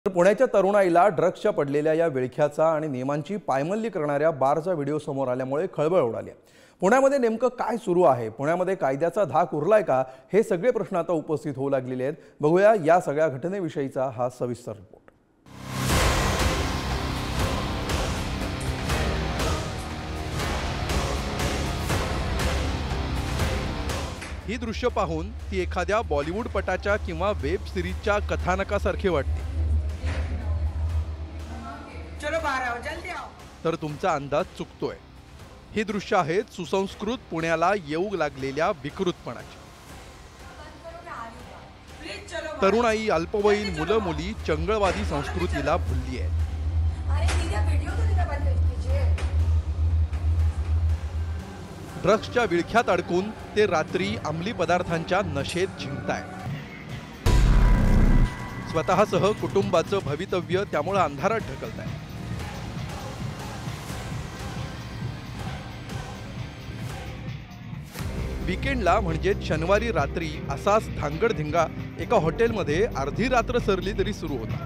पुण्याच्या तरुणाईला ड्रग्सच्या पडलेल्या या विळख्याचा आणि नियमांची पायमल्ली करणाऱ्या बारचा व्हिडिओ समोर आल्यामुळे खळबळ उडाली आहे। पुण्यामध्ये नेमकं काय सुरू आहे? पुण्यामध्ये कायद्याचा धाक उरलाय का? हे सगळे प्रश्न आता उपस्थित होऊ लागलेले आहेत। बघूया या सगळ्या घटनेविषयीचा हा सविस्तर रिपोर्ट। ही दृश्य पाहून ती एखाद्या बॉलिवूड पटाच्या किंवा वेब सिरीजच्या कथानकासारखी वाटते। तर तुमचा अंदाज चुकतोय। ही दृश्य आहेत सुसंस्कृत पुण्याला येऊ लागलेल्या विकृतपणाची। तरुणाई, अल्पवयीन मुलं मुली चंगळवादी संस्कृतीला भुलली आहे। ड्रग्सच्या विळख्यात अडकून ते रात्री अंमली पदार्थांच्या नशेत झिंकतायत। स्वतःसह कुटुंबाचं भवितव्य त्यामुळे अंधारात ढकलताय। वीकेंडला म्हणजे शनिवारी रात्री असाच धांगडधिंगा एका हॉटेलमध्ये अर्धी रात्र सरली तरी सुरू होता।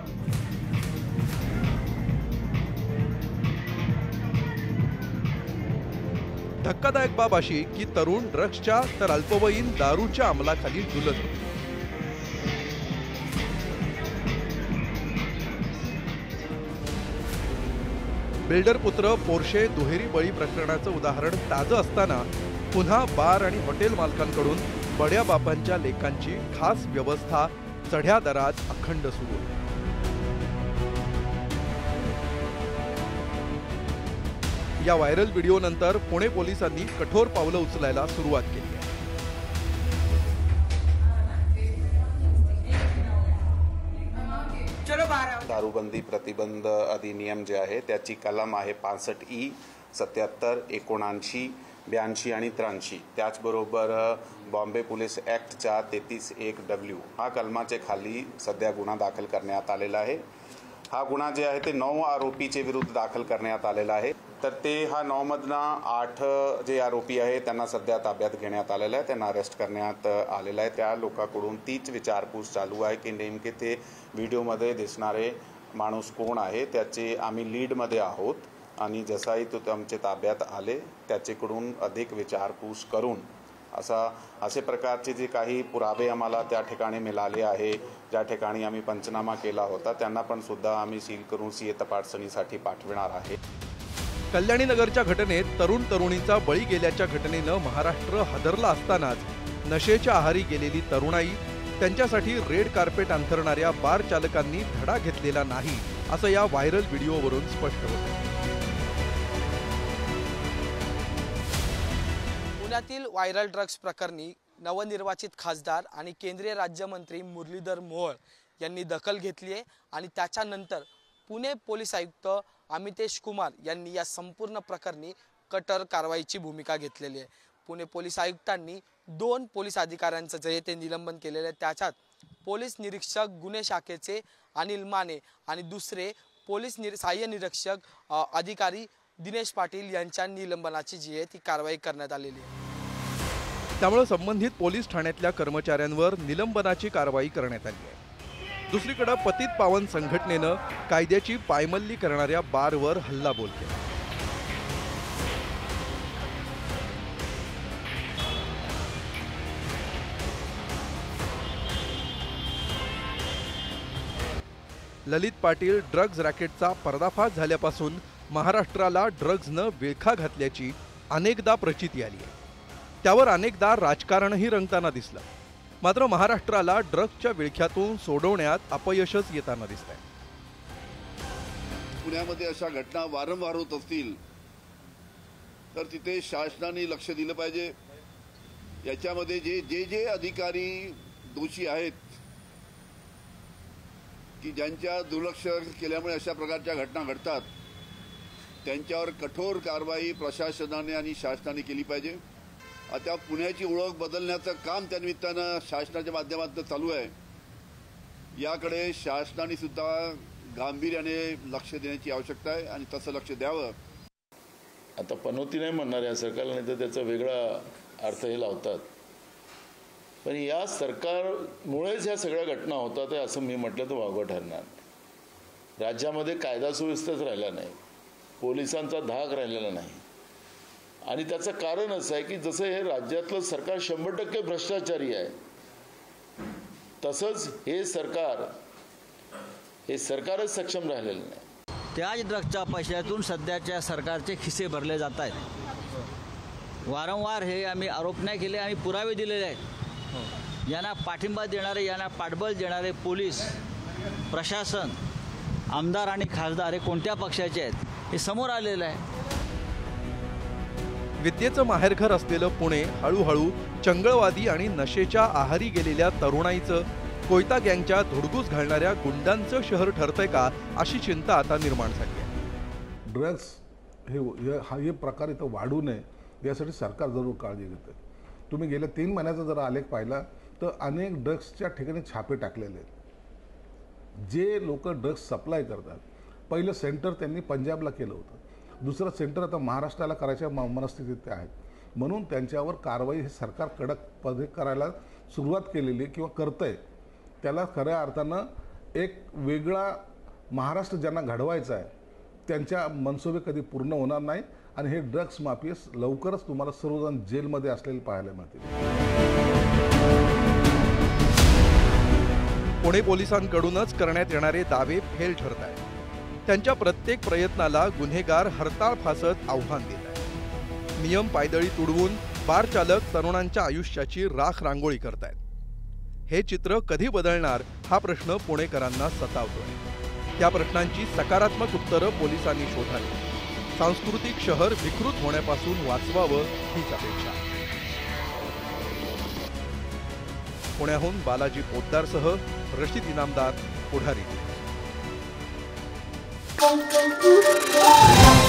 धक्कादायक बाब अशी की तरुण ड्रग्सच्या तर अल्पवयीन दारूच्या अंमलाखाली डुलत होते। बिल्डर पुत्र पोर्शे दुहेरी बळी प्रकरणाचं उदाहरण ताजं असताना पुन्हा बार आणि हॉटेल मालकांकडून बड्या बापांच्या लेखांची खास व्यवस्था चढ्या दरात अखंड सुरू आहे। या व्हायरल व्हिडिओ नंतर पुणे पोलिसांनी कठोर पावलं उचलायला सुरुवात केली आहे। दारूबंदी प्रतिबंध अधिनियम जे आहे त्याची कलम आहे 65E, 77, 79, 82 आणि 83। त्याचबरोबर बॉम्बे पोलीस ॲक्टच्या 33(1)W हा कलमाचे खाली सध्या गुन्हा दाखल करण्यात आलेला आहे। हा गुन्हा जे आहे ते 9 आरोपीचे विरुद्ध दाखल करण्यात आलेला आहे। तर ते हा 9 मधनं 8 जे आरोपी आहे त्यांना सध्या ताब्यात घेण्यात आलेलं आहे, त्यांना अरेस्ट करण्यात आलेलं आहे। त्या लोकांकडून तीच विचारपूस चालू आहे की नेमके ते व्हिडिओमध्ये दिसणारे माणूस कोण आहे। त्याचे आम्ही लीडमध्ये आहोत आणि जसाही तो आमच्या ताब्यात आले त्याच्याकडून अधिक विचारपूस करून असे प्रकारचे जे काही पुरावे आम्हाला त्या ठिकाणी मिळाले आहे, ज्या ठिकाणी आम्ही पंचनामा केला होता त्यांना पण सुद्धा आम्ही सील करून सीए तपासणीसाठी पाठवणार आहे। कल्याणी नगरच्या घटनेत तरुण तरुणींचा बळी गेल्याच्या घटनेनं महाराष्ट्र हादरला असतानाच नशेच्या आहारी गेलेली तरुणाई, त्यांच्यासाठी रेड कार्पेट अंथरणाऱ्या बार चालकांनी धडा घेतलेला नाही असं या व्हायरल व्हिडिओवरून स्पष्ट होतं। पुण्यातील व्हायरल ड्रग्स प्रकरणी नवनिर्वाचित खासदार आणि केंद्रीय राज्यमंत्री मुरलीधर मोहोळ यांनी दखल घेतली आहे आणि त्याच्यानंतर पुणे पोलीस आयुक्त अमितेश कुमार यांनी या संपूर्ण प्रकरणी कठोर कारवाईची भूमिका घेतलेली आहे। पुणे पोलीस आयुक्तांनी 2 पोलीस अधिकाऱ्यांचं जे ते निलंबन केलेले आहे, त्याच्यात पोलीस निरीक्षक गुन्हे शाखेचे अनिल माने आणि दुसरे पोलीस सहाय्य निरीक्षक अधिकारी दिनेश पाटील यांच्या निलंबनाची जी आहे ती कारवाई करण्यात आलेली आहे। त्यामुळे संबंधित पोलीस ठाण्यातल्या कर्मचाऱ्यांवर निलंबनाची कारवाई करण्यात आली आहे। दुसरीकडे पतित पावन संघटनेनं कायद्याची पायमल्ली करणाऱ्या बारवर हल्लाबोल केला। ललित पाटील ड्रग्ज रॅकेटचा पर्दाफाश झाल्यापासून महाराष्ट्राला ड्रग्जनं विळखा घातल्याची अनेकदा प्रचिती आली आहे। त्यावर अनेकदा राजकारणही रंगताना दिसलं। मात्र महाराष्ट्राला ड्रग्जच्या विळख्यातून सोडवण्यात अपयशच येताना दिसतंय। पुण्यामध्ये अशा घटना वारंवार होत असतील तर तिथे शासनाने लक्ष दिलं पाहिजे। याच्यामध्ये जे अधिकारी दोषी आहेत की ज्यांच्या दुर्लक्ष केल्यामुळे अशा प्रकारच्या घटना घडतात त्यांच्यावर कठोर कारवाई प्रशासनाने आणि शासनाने केली पाहिजे। आता पुण्याची ओळख बदलण्याचं काम त्या निमित्तानं शासनाच्या माध्यमातून चालू आहे। याकडे शासनाने सुद्धा गांभीर्याने लक्ष देण्याची आवश्यकता आहे आणि तसं लक्ष द्यावं। आता पनोती नाही म्हणणार या सरकारला, नाही तर त्याचा वेगळा अर्थ हे लावतात। पण या सरकारमुळेच ह्या सगळ्या घटना होतात असं मी म्हटलं तर वावगं ठरणार। राज्यामध्ये कायदा सुव्यवस्थाच राहिला नाही, पोलिसांचा धाक राहिलेला नाही. आणि त्याचं कारण असं आहे की जसं हे राज्यातलं सरकार 100% भ्रष्टाचारी आहे, तसंच हे सरकारच सक्षम राहिलेलं नाही. त्याच ड्रग्सच्या पैशातून सध्याच्या सरकारचे खिसे भरले जात आहेत. वारंवार हे आम्ही आरोप नाही केले, आम्ही पुरावे दिलेले आहेत. यांना पाठिंबा देणारे, यांना पाठबळ देणारे पोलीस प्रशासन, आमदार आणि खासदार हे कोणत्या पक्षाचे आहेत हे समोर आलेलं आहे. विद्येचं माहेरघर असलेलं पुणे हळूहळू चंगळवादी आणि नशेच्या आहारी गेलेल्या तरुणाईचं, कोयता गँगच्या धुडगूस घालणाऱ्या गुंडांचं शहर ठरतंय का, अशी चिंता आता निर्माण झाली आहे. ड्रग्स हे प्रकार इथं वाढू नये यासाठी सरकार जरूर काळजी घेते. तुम्ही गेल्या 3 महिन्याचा जर आलेख पाहिला तर अनेक ड्रग्सच्या ठिकाणी छापे टाकलेले आहेत. जे लोक ड्रग्स सप्लाय करतात, पहिलं सेंटर त्यांनी पंजाबला केलं होतं, दुसरं सेंटर आता महाराष्ट्राला करायच्या मनस्थितीत ते आहेत. म्हणून त्यांच्यावर कारवाई हे सरकार कडकपणे करायला सुरुवात केलेली किंवा करतंय. त्याला खऱ्या अर्थानं एक वेगळा महाराष्ट्र ज्यांना घडवायचा आहे त्यांच्या मनसुबे कधी पूर्ण होणार नाही आणि हे ड्रग्स माफिया लवकरच तुम्हाला सर्वजण जेलमध्ये असलेले पाहायला मिळतील. पुणे पोलिसांकडूनच करण्यात येणारे दावे फेल ठरत आहेत. त्यांच्या प्रत्येक प्रयत्नाला गुन्हेगार हरताळ फासत आव्हान देत आहेत. नियम पायदळी तुडवून बार चालक तरुणांच्या आयुष्याची राख रांगोळी करतायत. हे चित्र कधी बदलणार हा प्रश्न पुणेकरांना सतावतोय. त्या प्रश्नांची सकारात्मक उत्तरं पोलिसांनी शोधावी. सांस्कृतिक शहर विकृत होण्यापासून वाचवावं हीच अपेक्षा. पुण्याहून बालाजी पोद्दारसह रशीद इनामदार, पुढारी.